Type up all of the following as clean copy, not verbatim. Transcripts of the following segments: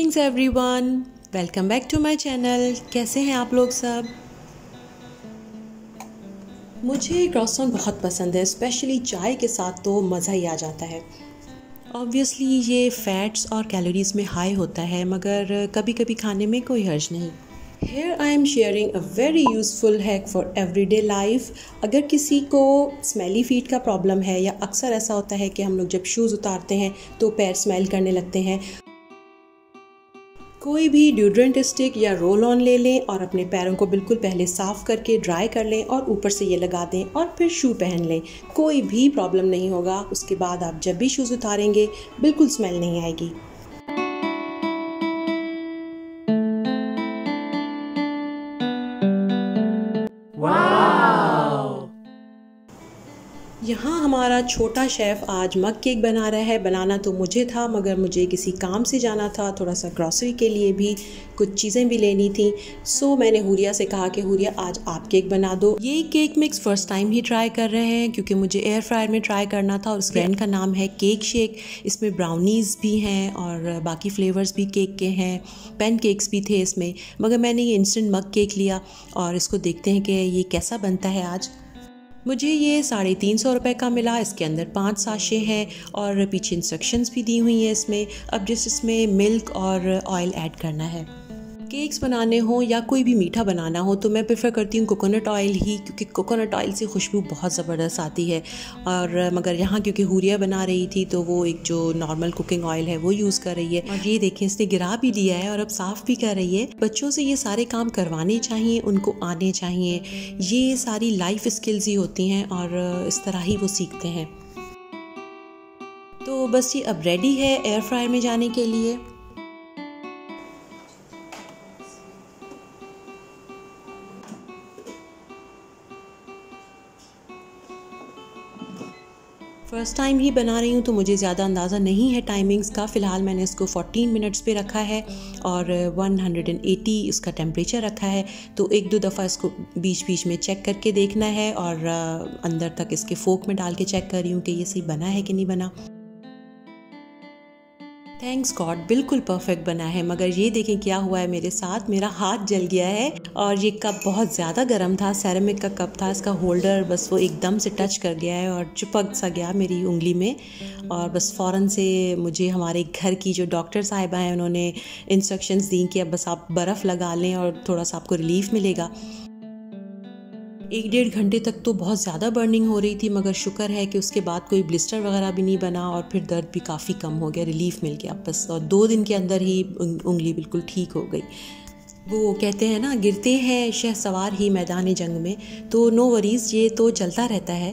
Greetings everyone, welcome back to my channel. कैसे हैं आप लोग सब? मुझे क्रॉसॉन बहुत पसंद है, स्पेशली चाय के साथ तो मज़ा ही आ जाता है। ऑब्वियसली ये फैट्स और कैलोरीज में हाई होता है, मगर कभी कभी खाने में कोई हर्ज नहीं। Here I am sharing a very useful hack for everyday life। अगर किसी को स्मेली फीट का प्रॉब्लम है या अक्सर ऐसा होता है कि हम लोग जब शूज़ उतारते हैं तो पैर स्मेल करने लगते हैं, कोई भी डिओड्रेंट स्टिक या रोल ऑन ले लें और अपने पैरों को बिल्कुल पहले साफ़ करके ड्राई कर लें और ऊपर से ये लगा दें और फिर शू पहन लें। कोई भी प्रॉब्लम नहीं होगा। उसके बाद आप जब भी शूज़ उतारेंगे बिल्कुल स्मेल नहीं आएगी। यहाँ हमारा छोटा शेफ़ आज मग केक बना रहा है। बनाना तो मुझे था, मगर मुझे किसी काम से जाना था, थोड़ा सा ग्रॉसरी के लिए भी कुछ चीज़ें भी लेनी थी। सो मैंने हुरिया से कहा कि हुरिया आज आप केक बना दो। ये केक मिक्स फ़र्स्ट टाइम ही ट्राई कर रहे हैं क्योंकि मुझे एयर फ्रायर में ट्राई करना था। और उस ब्रांड का नाम है केक शेक। इसमें ब्राउनीज़ भी हैं और बाकी फ्लेवर्स भी केक के हैं, पैन केक्स भी थे इसमें। मगर मैंने ये इंस्टेंट मग केक लिया और इसको देखते हैं कि ये कैसा बनता है आज। मुझे ये 350 रुपये का मिला। इसके अंदर 5 साशे हैं और पीछे इंस्ट्रक्शंस भी दी हुई हैं इसमें। अब जिस इसमें मिल्क और ऑयल ऐड करना है। केक्स बनाने हो या कोई भी मीठा बनाना हो तो मैं प्रेफर करती हूँ कोकोनट ऑयल ही, क्योंकि कोकोनट ऑयल से खुशबू बहुत ज़बरदस्त आती है। और मगर यहाँ क्योंकि हुरिया बना रही थी तो वो एक जो नॉर्मल कुकिंग ऑयल है वो यूज़ कर रही है। और ये देखें, इसने गिरा भी लिया है और अब साफ़ भी कर रही है। बच्चों से ये सारे काम करवाने चाहिए, उनको आने चाहिए। ये सारी लाइफ स्किल्स ही होती हैं और इस तरह ही वो सीखते हैं। तो बस ये अब रेडी है एयर फ्रायर में जाने के लिए। फ़र्स्ट टाइम ही बना रही हूँ तो मुझे ज़्यादा अंदाज़ा नहीं है टाइमिंग्स का। फ़िलहाल मैंने इसको 14 मिनट्स पे रखा है और 180 इसका टेम्परेचर रखा है। तो एक दो दफ़ा इसको बीच बीच में चेक करके देखना है और अंदर तक इसके फोक में डाल के चेक कर रही हूँ कि ये सही बना है कि नहीं बना। थैंक्स गॉड, बिल्कुल परफेक्ट बना है। मगर ये देखें क्या हुआ है मेरे साथ, मेरा हाथ जल गया है। और ये कप बहुत ज़्यादा गर्म था, सेरेमिक का कप था। इसका होल्डर बस वो एकदम से टच कर गया है और चिपक सा गया मेरी उंगली में। और बस फ़ौरन से मुझे हमारे घर की जो डॉक्टर साहिबा हैं उन्होंने इंस्ट्रक्शंस दी कि अब बस आप बर्फ़ लगा लें और थोड़ा सा आपको रिलीफ़ मिलेगा। 1-1.5 घंटे तक तो बहुत ज़्यादा बर्निंग हो रही थी, मगर शुक्र है कि उसके बाद कोई ब्लिस्टर वगैरह भी नहीं बना और फिर दर्द भी काफ़ी कम हो गया, रिलीफ़ मिल गया बस। और 2 दिन के अंदर ही उंगली बिल्कुल ठीक हो गई। वो कहते हैं ना, गिरते हैं शहसवार ही मैदान जंग में। तो नो वरीज़, ये तो चलता रहता है।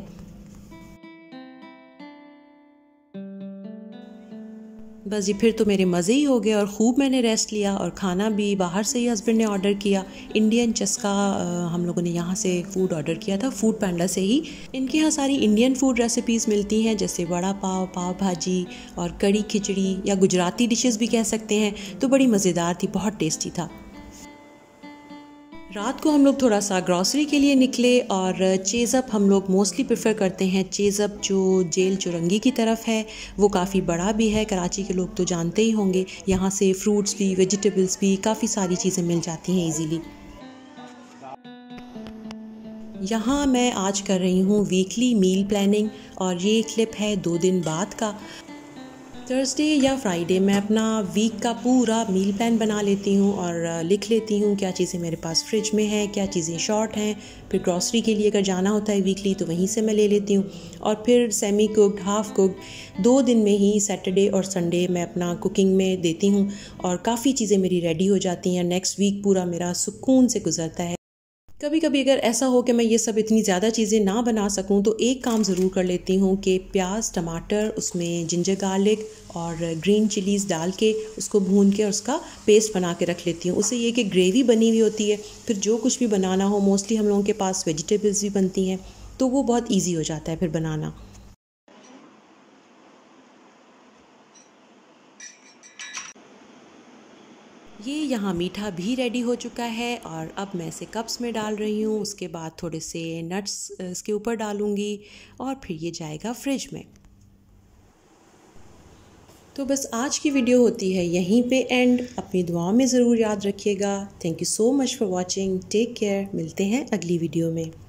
बस जी, फिर तो मेरे मज़े ही हो गए और ख़ूब मैंने रेस्ट लिया। और खाना भी बाहर से ही हस्बैंड ने ऑर्डर किया। इंडियन चस्का हम लोगों ने यहाँ से फ़ूड ऑर्डर किया था, फूड पैंडा से ही। इनके यहाँ सारी इंडियन फूड रेसिपीज़ मिलती हैं, जैसे वड़ा पाव, पाव भाजी और कड़ी खिचड़ी या गुजराती डिशेस भी कह सकते हैं। तो बड़ी मज़ेदार थी, बहुत टेस्टी था। रात को हम लोग थोड़ा सा ग्रॉसरी के लिए निकले और चेज़अप हम लोग मोस्टली प्रेफर करते हैं। चेज़अप जो जेल चुरंगी की तरफ है वो काफ़ी बड़ा भी है, कराची के लोग तो जानते ही होंगे। यहाँ से फ्रूट्स भी, वेजिटेबल्स भी, काफ़ी सारी चीज़ें मिल जाती हैं इजीली। यहाँ मैं आज कर रही हूँ वीकली मील प्लानिंग और ये क्लिप है 2 दिन बाद का। थर्सडे या फ्राइडे मैं अपना वीक का पूरा मील प्लान बना लेती हूँ और लिख लेती हूँ क्या चीज़ें मेरे पास फ्रिज में हैं, क्या चीज़ें शॉर्ट हैं। फिर ग्रॉसरी के लिए अगर जाना होता है वीकली तो वहीं से मैं ले लेती हूँ। और फिर सेमी कुक्ड, हाफ़ कुक्ड 2 दिन में ही सैटरडे और संडे मैं अपना कुकिंग में देती हूँ और काफ़ी चीज़ें मेरी रेडी हो जाती हैं। नेक्स्ट वीक पूरा मेरा सुकून से गुजरता है। कभी कभी अगर ऐसा हो कि मैं ये सब इतनी ज़्यादा चीज़ें ना बना सकूं तो एक काम ज़रूर कर लेती हूँ कि प्याज, टमाटर, उसमें जिंजर गार्लिक और ग्रीन चिलीज़ डाल के उसको भून के और उसका पेस्ट बना के रख लेती हूँ। उससे ये कि ग्रेवी बनी हुई होती है। फिर जो कुछ भी बनाना हो, मोस्टली हम लोगों के पास वेजिटेबल्स भी बनती हैं, तो वो बहुत ईजी हो जाता है फिर बनाना। ये यहाँ मीठा भी रेडी हो चुका है और अब मैं इसे कप्स में डाल रही हूँ। उसके बाद थोड़े से नट्स इसके ऊपर डालूँगी और फिर ये जाएगा फ्रिज में। तो बस आज की वीडियो होती है यहीं पे एंड। अपनी दुआओं में ज़रूर याद रखिएगा। Thank you so much for watching. Take care. मिलते हैं अगली वीडियो में।